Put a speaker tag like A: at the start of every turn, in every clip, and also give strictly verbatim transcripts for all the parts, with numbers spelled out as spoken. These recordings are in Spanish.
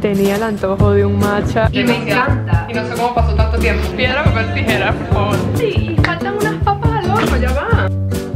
A: Tenía el antojo de un matcha
B: y me encanta.
C: Y no sé cómo pasó tanto tiempo. Piedra, papel, tijera, por favor.
A: Sí, faltan unas papas al horno, ya va.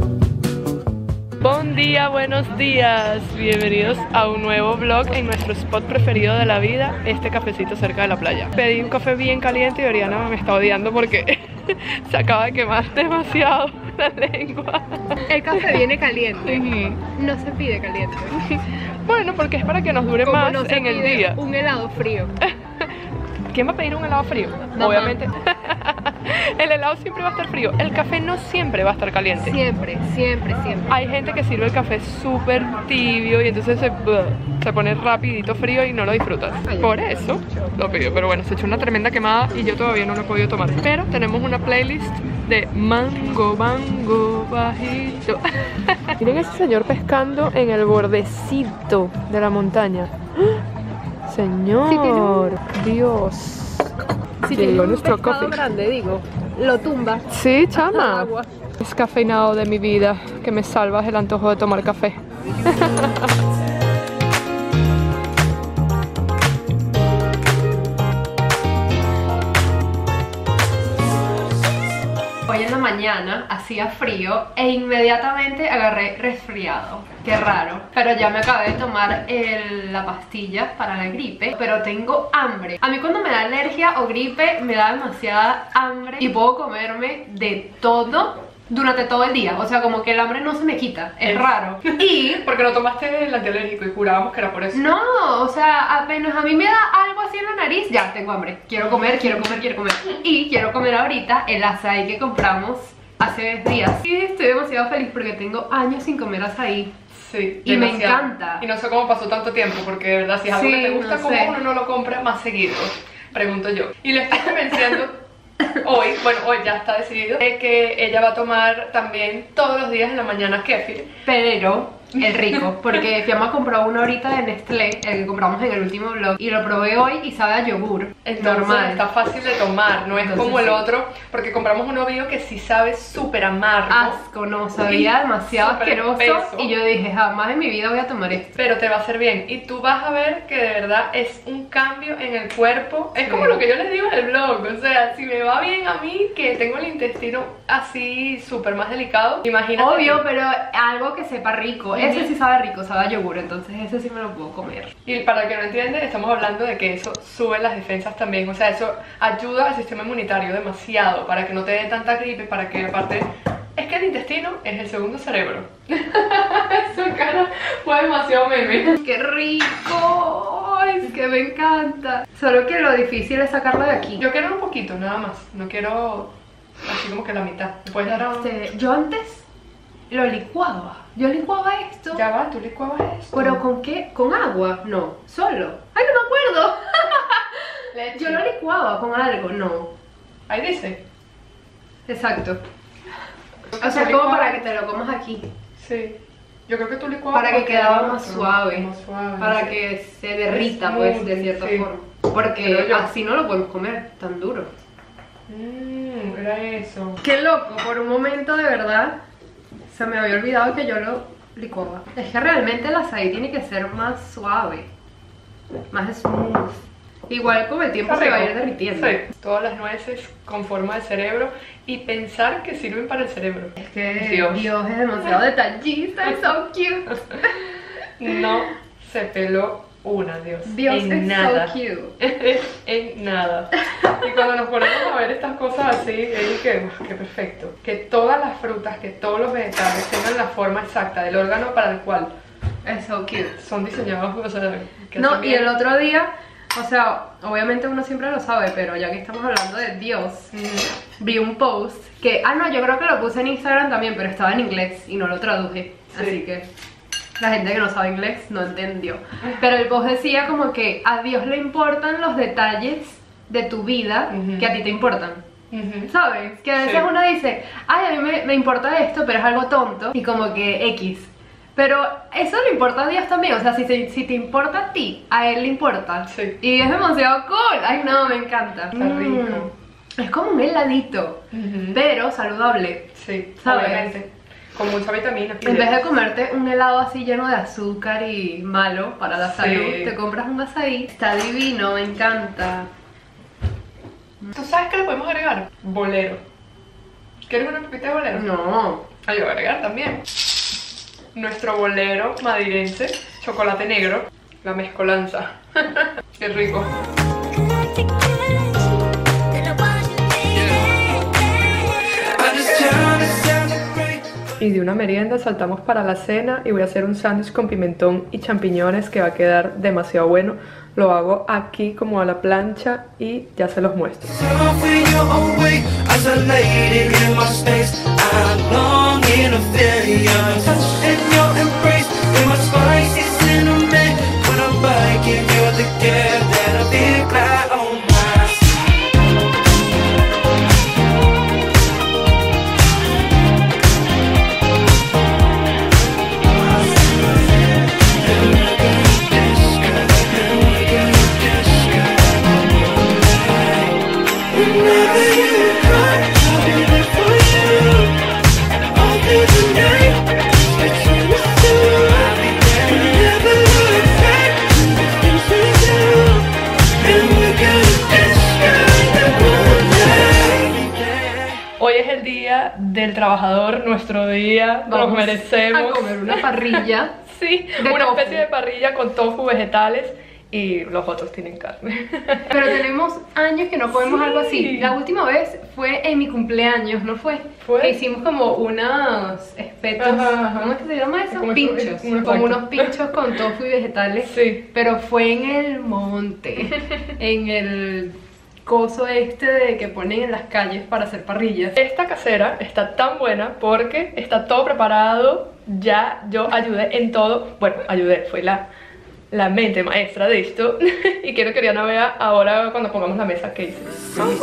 A: Buen día, buenos días. Bienvenidos a un nuevo vlog en nuestro spot preferido de la vida, este cafecito cerca de la playa. Pedí un café bien caliente y Oriana me está odiando porque se acaba de quemar demasiado la lengua.
B: El café viene caliente.
A: Uh-huh.
B: No se pide caliente.
A: Bueno, porque es para que nos dure
B: Como
A: más
B: no se
A: en el
B: pide
A: día.
B: un helado frío.
A: ¿Quién va a pedir un helado frío?
B: Mamá.
A: Obviamente. El helado siempre va a estar frío. El café no siempre va a estar caliente.
B: Siempre, siempre, siempre.
A: Hay gente que sirve el café súper tibio y entonces se, se pone rapidito frío y no lo disfrutas. Por eso lo pido. Pero bueno, se echó una tremenda quemada y yo todavía no lo he podido tomar. Pero tenemos una playlist de mango, mango, bajito. Miren a ese señor pescando en el bordecito de la montaña. Señor, sí, Dios.
B: Si
A: Llegó
B: tiene un
A: nuestro
B: pescado
A: coffee.
B: grande, digo, lo tumba.
A: Sí, chama.
B: Agua.
A: Descafeinado de mi vida, que me salvas el antojo de tomar café.
B: Hoy en la mañana hacía frío e inmediatamente agarré resfriado. Qué raro. Pero ya me acabé de tomar el, la pastilla para la gripe. Pero tengo hambre. A mí cuando me da alergia o gripe me da demasiada hambre y puedo comerme de todo durante todo el día. O sea, como que el hambre no se me quita. Es raro. Y
C: Porque no tomaste el antialérgico y jurábamos que era por eso.
B: no, o sea, apenas a mí me da algo así en la nariz, ya tengo hambre. Quiero comer, quiero comer, quiero comer. Y quiero comer ahorita el açaí que compramos hace días. Y estoy demasiado feliz porque tengo años sin comer açaí.
C: Sí,
B: Y me
C: demasiado.
B: encanta.
C: Y no sé cómo pasó tanto tiempo, porque de verdad, si es algo
B: Sí,
C: que te gusta,
B: no
C: ¿cómo
B: sé.
C: uno no lo compra más seguido? Pregunto yo. Y le estoy convenciendo hoy, bueno, hoy ya está decidido, de que ella va a tomar también todos los días en la mañana kéfir.
B: Pero el rico, porque Fiamma compró uno ahorita de Nestlé, el que compramos en el último vlog, y lo probé hoy y sabe a yogur.
C: Entonces,
B: normal.
C: está fácil de tomar, no es
B: Entonces,
C: como el
B: sí.
C: otro, porque compramos uno bio que sí sabe súper amargo.
B: Asco, no, sabía
C: Y
B: demasiado
C: súper
B: asqueroso.
C: espeso.
B: Y yo dije, jamás en mi vida voy a tomar esto.
C: Pero te va a hacer bien y tú vas a ver que de verdad es un cambio en el cuerpo. Es
B: Sí.
C: como lo que yo les digo en el blog, o sea, si me va bien a mí, que tengo el intestino así súper más delicado, imagínate.
B: Obvio, pero algo que sepa rico. Ese sí sabe rico, sabe a yogur, entonces ese sí me lo puedo comer.
C: Y para el que no entiende, estamos hablando de que eso sube las defensas también, o sea, eso ayuda al sistema inmunitario demasiado para que no te dé tanta gripe, para que aparte... Es que el intestino es el segundo cerebro. Su cara fue demasiado meme.
B: ¡Qué rico! ¡Ay, es que me encanta! Solo que lo difícil es sacarlo de aquí.
C: Yo quiero un poquito, nada más, no quiero así como que la mitad. ¿Me puedes dar a...
B: Este, yo antes lo licuaba. Yo licuaba esto.
C: Ya va, tú licuabas eso.
B: ¿Pero con qué? ¿Con agua? No. ¿Solo? ¡Ay, no me acuerdo!
C: Leche.
B: Yo lo licuaba con algo, no.
C: Ahí dice.
B: Exacto. O
C: ¿Tú
B: sea, como
C: licuabas?
B: para que te lo comas aquí.
C: Sí. Yo creo que tú licuabas
B: Para que
C: porque
B: quedaba
C: era
B: más
C: otro,
B: suave.
C: más suave,
B: Para
C: sí.
B: que se derrita,
C: Es
B: pues,
C: smoothie,
B: de cierta
C: sí.
B: forma. Porque
C: Creo yo.
B: así no lo podemos comer tan duro.
C: Mmm, era eso.
B: Qué loco, por un momento de verdad se me había olvidado que yo lo licuaba. Es que realmente el açaí tiene que ser más suave, más smooth. Igual con el tiempo
C: Está
B: se va a
C: rico.
B: ir derritiendo.
C: Sí. Todas las nueces con forma de cerebro y pensar que sirven para el cerebro.
B: Es que
C: Dios.
B: Dios, es demasiado detallista, es so cute.
C: No se peló una, Dios.
B: Dios
C: en
B: es
C: nada.
B: so cute.
C: En nada. Y cuando nos ponemos a ver estas cosas así, es que, uf, qué perfecto. Que todas las frutas, que todos los vegetales tengan la forma exacta del órgano para el cual
B: Es so cute.
C: son diseñados. O sea, que
B: No,
C: hacen
B: y
C: bien.
B: el otro día, o sea, obviamente uno siempre lo sabe, pero ya que estamos hablando de Dios,
C: Mm.
B: vi un post que, ah no, yo creo que lo puse en Instagram también, pero estaba en inglés y no lo traduje,
C: Sí.
B: así que la gente que no sabe inglés no entendió. Pero el post decía como que a Dios le importan los detalles de tu vida
C: Ujú.
B: que a ti te importan.
C: Ujú.
B: ¿Sabes? Que a veces
C: Sí.
B: uno dice, ay, a mí me, me importa esto, pero es algo tonto y como que X. Pero eso le importa a Dios también, o sea, si, se- si te importa a ti, a Él le importa.
C: Sí.
B: Y es demasiado cool. Ay, no, me encanta.
C: Está rico.
B: Es como un heladito,
C: Ujú.
B: pero saludable.
C: Sí,
B: ¿Sabes?
C: obviamente. con mucha vitamina.
B: En vez de comerte un helado así lleno de azúcar y malo para la salud,
C: Sí.
B: te compras un açaí. Está divino, me encanta.
C: ¿Tú sabes qué le podemos agregar? Bolero. ¿Quieres una pepita de bolero?
B: No.
C: Ah, yo voy a agregar también nuestro bolero madrilense, chocolate negro, la mezcolanza. Qué rico. Y de una merienda saltamos para la cena y voy a hacer un sándwich con pimentón y champiñones que va a quedar demasiado bueno. Lo hago aquí como a la plancha y ya se los muestro. Hoy es el día del trabajador, nuestro día,
B: Vamos
C: nos merecemos
B: a comer una parrilla.
C: Sí,
B: de
C: una
B: tofu.
C: especie de parrilla con tofu, vegetales y los otros tienen carne.
B: Pero tenemos años que no comemos
C: Sí.
B: algo así. La última vez fue en mi cumpleaños, ¿no fue?
C: ¿Fue?
B: Que hicimos como unos espetos,
C: Ajá, ajá.
B: ¿cómo es que se llama eso?
C: Como-
B: Pinchos,
C: como-
B: como
C: exacto.
B: unos pinchos con tofu y vegetales.
C: Sí.
B: Pero fue en el monte, en el coso este de que ponen en las calles para hacer parrillas.
C: Esta casera está tan buena porque está todo preparado, ya yo ayudé en todo, bueno, ayudé, fue la, la mente maestra de esto y quiero que Oriana vea ahora cuando pongamos la mesa que hice.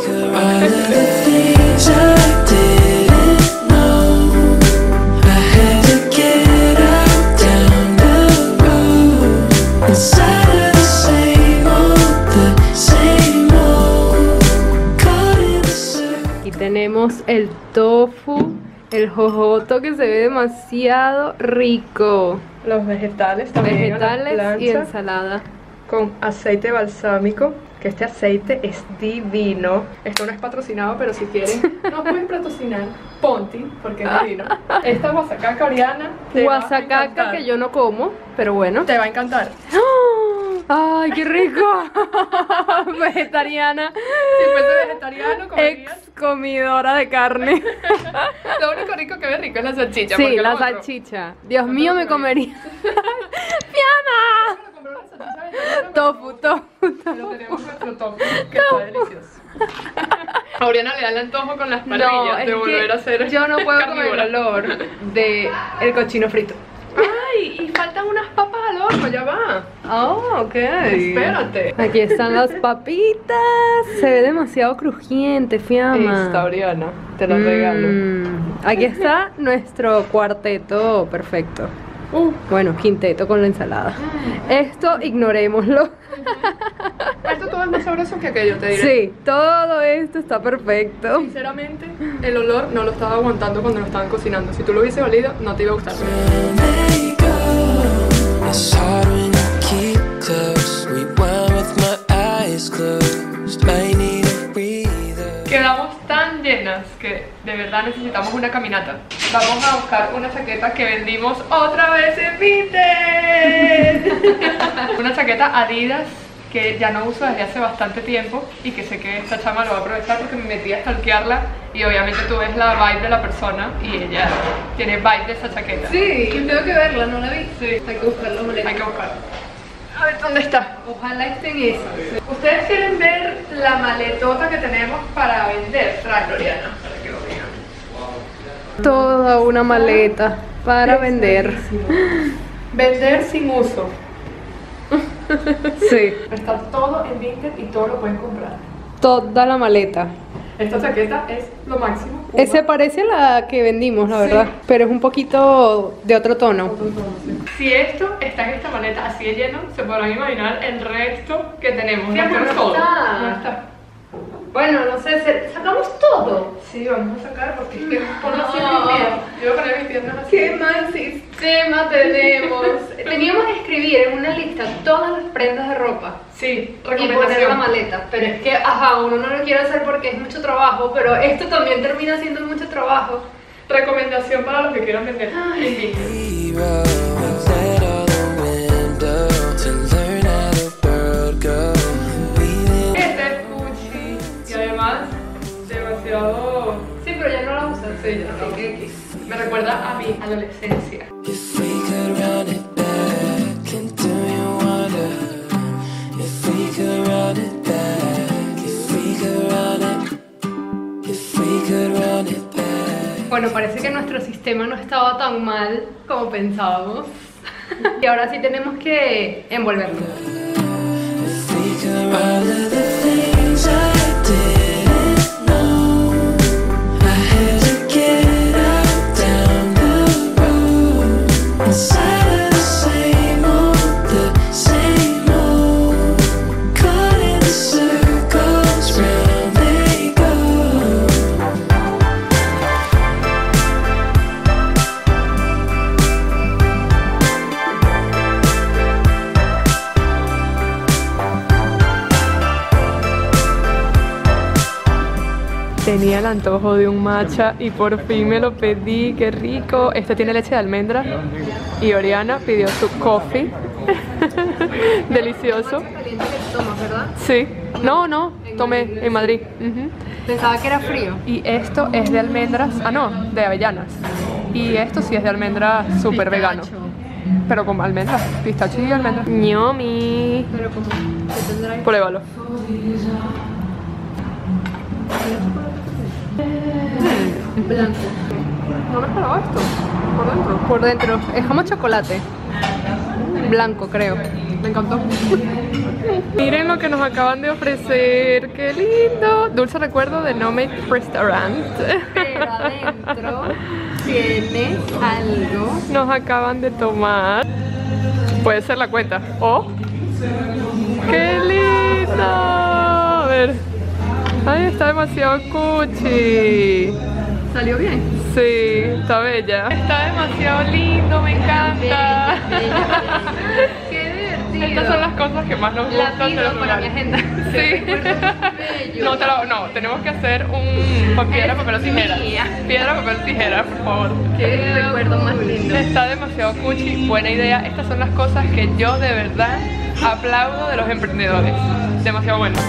B: Aquí tenemos el tofu, el jojoto que se ve demasiado rico.
C: Los vegetales también a la
B: Vegetales y
C: plancha,
B: ensalada.
C: con aceite balsámico, que este aceite es divino. Esto no es patrocinado, pero si quieren nos pueden patrocinar Ponti, porque es divino. Esta guasacaca, Oriana, te va a
B: Guasacaca
C: encantar.
B: que yo no como, pero bueno.
C: Te va a encantar.
B: ¡Ay, qué rico! Vegetariana.
C: Si fuese vegetariano, comerías.
B: Ex comidora de carne.
C: Lo único rico que ve rico es la salchicha.
B: Sí,
C: porque
B: la
C: lo otro-
B: salchicha. Dios
C: ¿No te
B: mío,
C: lo
B: me comería. ¡Fiamma!
C: Bueno, comprar una salchicha vegetariana,
B: Tofu, tofu,
C: pero
B: tofu.
C: tenemos nuestro tofu, que está delicioso. A Oriana le da el antojo con las parrillas
B: es
C: de
B: que
C: volver a ser
B: yo no puedo comer
C: carnívora.
B: el olor de el cochino frito.
C: Ay, y faltan unas papas al horno, ya va.
B: Oh, ok.
C: Espérate.
B: Aquí están las papitas. Se ve demasiado crujiente, Fiamma.
C: Esta, Oriana, te la regalo.
B: Mm, aquí está nuestro cuarteto perfecto.
C: Uh,
B: Bueno, quinteto con la ensalada. Esto ignorémoslo.
C: esto todo es más sabroso que aquello, te diré.
B: Sí, todo esto está perfecto.
C: Sinceramente, el olor no lo estaba aguantando cuando lo estaban cocinando. Si tú lo hubiese olido, no te iba a gustar.
D: It's hard when you keep close. Rewind with my eyes closed. I need a breather.
C: Quedamos tan llenas que de verdad necesitamos una caminata. Vamos a buscar una chaqueta que vendimos otra vez en Vinted. Una chaqueta Adidas que ya no uso desde hace bastante tiempo y que sé que esta chama lo va a aprovechar porque me metí a stalkearla y obviamente tú ves la vibe de la persona y ella tiene vibe de esa chaqueta.
B: Sí, tengo que verla, no la vi.
C: Sí.
B: Hay que buscar los boletos.
C: Hay que buscarla. A ver, ¿dónde está?
B: Ojalá estén esas.
C: ¿Ustedes quieren ver la maletota que tenemos para vender? Trae, Oriana, para que lo vean.
B: Toda una maleta para vender.
C: Vender sin uso.
B: Sí,
C: Está todo en Vinted y todo lo pueden comprar.
B: toda la maleta.
C: Esta chaqueta es lo máximo.
B: Ese parece a la que vendimos, la
C: Sí.
B: verdad. Pero es un poquito de otro tono.
C: Si esto está en esta maleta así de lleno, se podrán imaginar el resto que tenemos.
B: Sí,
C: No
B: no
C: es todo.
B: está.
C: No está.
B: Bueno, no sé, se- sacamos todo.
C: Sí, vamos a sacar porque es que ponlo así en
B: No.
C: mis piernas. Yo voy a poner mis piernas así.
B: ¿Qué mal sistema tenemos? Teníamos que escribir en una lista todas las prendas de ropa
C: Sí,
B: y poner la
C: recomendación.
B: maleta. Pero es que, ajá, uno no lo quiere hacer porque es mucho trabajo, pero esto también termina siendo mucho trabajo.
C: Recomendación para los que quieran vender. Inviten.
D: Hero, outside all the window to learn how the world goes. We
C: Este es Gucci y además demasiado...
B: Sí, pero ya no la usas.
C: Sí, ya no lo
B: Sí,
C: Me recuerda a mi adolescencia.
D: If we could run it back, and do you wonder if we could run it back, if we could run it, if we could run it back.
B: Bueno, parece que nuestro sistema no estaba tan mal como pensábamos. Y ahora sí tenemos que envolverlo.
D: If we could all of the things I didn't know, I had to get out down the road, inside of the same old, the same old, caught in the circles, round they go.
A: Tenía el antojo de un matcha y por fin me lo pedí, qué rico. Este tiene leche de almendra y Oriana pidió su coffee. Delicioso.
B: Caliente que tomas, ¿verdad?
A: Sí. No, no, tomé en Madrid. Ujú.
B: Pensaba que era frío.
A: Y esto es de almendras, ah no, de avellanas. Y esto sí es de almendras súper vegano. Pero con almendras, pistacho y almendras. Ñomi.
B: Pero como, ¿qué tendrá ahí?
A: Pruébalo.
B: Blanco.
A: No me esperaba esto. Por dentro.
B: Por dentro, es como chocolate. Blanco, creo.
A: Me encantó. Miren lo que nos acaban de ofrecer. ¡Qué lindo! Dulce recuerdo de Nomad Restaurant.
B: Pero adentro tiene algo.
A: Nos acaban de tomar. Puede ser la cuenta. ¡Oh! ¡Qué lindo! A ver. Ay, está demasiado cuchi.
B: ¿Salió bien?
A: Sí, está bella. Está demasiado lindo, me encanta.
B: ¡Qué divertido!
A: Estas son las cosas que más nos
B: La
A: gustan de los
B: pido para mi
A: lugares.
B: agenda.
A: Sí.
B: Bello.
A: No, te lo- no, tenemos que hacer un pa- piedra, papel o tijera.
B: mía.
A: Piedra, papel, tijera, por favor.
B: Qué recuerdo más lindo.
A: Está demasiado cuchi, buena idea. Estas son las cosas que yo de verdad aplaudo de los emprendedores. Demasiado bueno.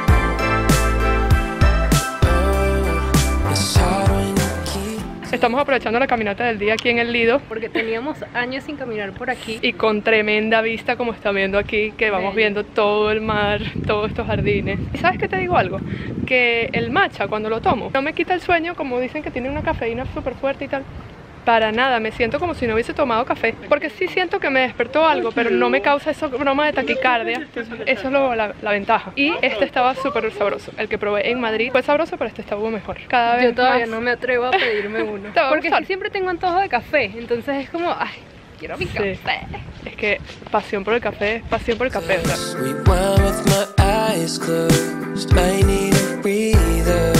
D: It's hard when you keep
A: Estamos aprovechando la caminata del día aquí en el Lido
B: Porque teníamos años sin caminar por aquí.
A: y con tremenda vista como están viendo aquí, que vamos viendo todo el mar, todos estos jardines. ¿Y sabes qué te digo algo? Que el matcha cuando lo tomo no me quita el sueño, como dicen que tiene una cafeína súper fuerte y tal. Para nada, me siento como si no hubiese tomado café. Porque sí siento que me despertó algo, pero no me causa esa broma de taquicardia. Entonces, eso es lo- la, la ventaja. Y este estaba súper sabroso. El que probé en Madrid fue sabroso, pero este estaba mejor. Cada vez
B: Yo todavía
A: más-
B: no me atrevo a pedirme uno.
A: Te va a
B: Porque es
A: gustar.
B: que siempre tengo antojo de café. Entonces es como, ay, quiero mi
A: Sí.
B: café.
A: Es que pasión por el café es pasión por el café. O sea,
D: sweet wine with my eyes closed. I need a breather.